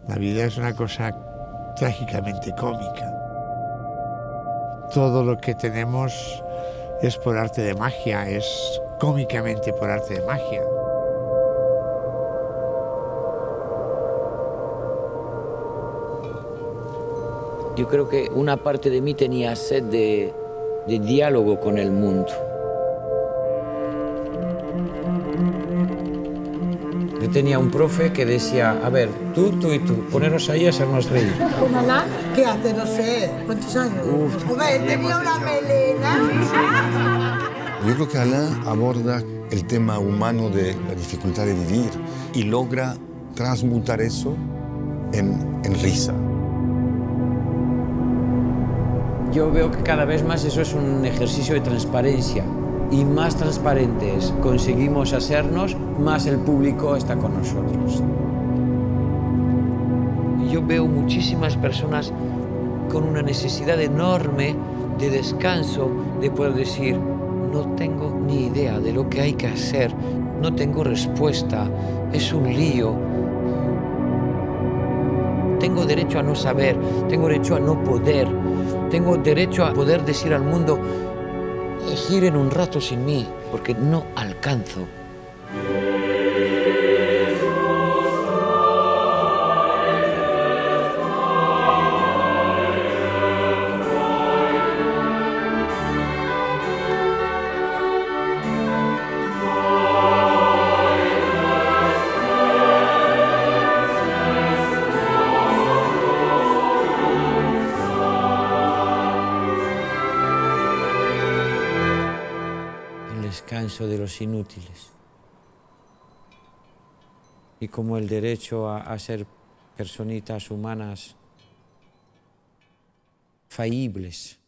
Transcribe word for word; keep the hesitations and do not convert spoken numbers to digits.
La vida es una cosa trágicamente cómica. Todo lo que tenemos es por arte de magia, es cómicamente por arte de magia. Yo creo que una parte de mí tenía sed de, de diálogo con el mundo. Yo tenía un profe que decía, a ver, tú, tú y tú, poneros ahí a hacernos reír. ¿Con Alain? ¿Qué hace? No sé. ¿Cuántos años? Uf. Hombre, tenía una melena. Yo creo que Alain aborda el tema humano de la dificultad de vivir y logra transmutar eso en, en risa. Yo veo que cada vez más eso es un ejercicio de transparencia. Y más transparentes conseguimos hacernos, más el público está con nosotros. Yo veo muchísimas personas con una necesidad enorme de descanso, de poder decir, no tengo ni idea de lo que hay que hacer, no tengo respuesta, es un lío. Tengo derecho a no saber, tengo derecho a no poder, tengo derecho a poder decir al mundo, giren un rato sin mí, porque no alcanzo. Descanso de los inútiles. Y como el derecho a, a ser personitas humanas fallibles.